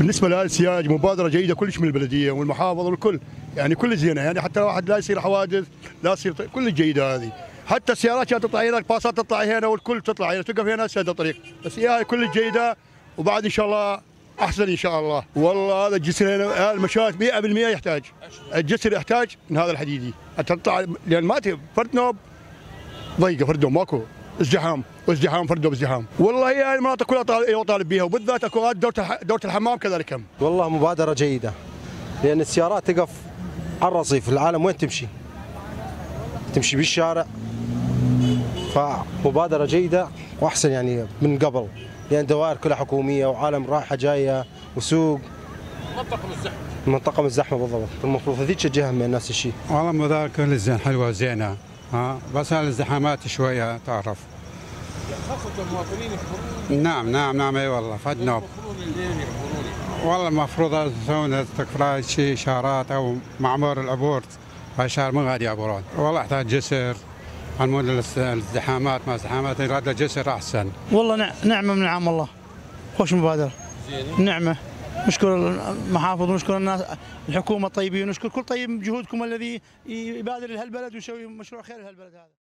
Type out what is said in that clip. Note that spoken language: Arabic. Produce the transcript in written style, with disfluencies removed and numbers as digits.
بالنسبه لهذا السياج مبادره جيده كلش من البلديه والمحافظه والكل، يعني كل زينه، يعني حتى واحد لا يصير حوادث، لا يصير كل جيده هذه. حتى السيارات كانت تطلع هنا، باصات تطلع هنا والكل تطلع هنا، توقف هنا سد الطريق، بس هي كل جيده. وبعد ان شاء الله احسن ان شاء الله. والله هذا الجسر هنا، هذا المشاة 100% يحتاج، الجسر يحتاج من هذا الحديدي حتى تطلع، لان ما فرد نوب ضيقه، فرد نوب ماكو ازدحام، وازدحام فرد ازدحام. والله هي المناطق كلها طالب بها، وبالذات اكو دوره الحمام كذلك هم. والله مبادره جيده، لان السيارات تقف على الرصيف، العالم وين تمشي؟ تمشي بالشارع، فمبادره جيده واحسن يعني من قبل، لان دوائر كلها حكوميه وعالم رايحه جايه وسوق. منطقه مزدحمه بالضبط، المفروض هذيك الجهه من نفس الشيء. والله مبادره كل زين، حلوه زينه، بس الازدحامات شويه تعرف. خاصة المواطنين يحضرون. نعم اي والله فد نوب. والله المفروض يسوون تكفراء شيء اشارات او معمور العبور، هاي شهر ما غادي يعبرون. والله يحتاج جسر، عمود الازدحامات، ما ازدحامات يراد له جسر احسن. والله نعمه من نعم الله، خوش مبادره. نعمه، نشكر المحافظ ونشكر الناس، الحكومه الطيبين، ونشكر كل طيب جهودكم الذي يبادر لهالبلد ويسوي مشروع خير لهالبلد هذا.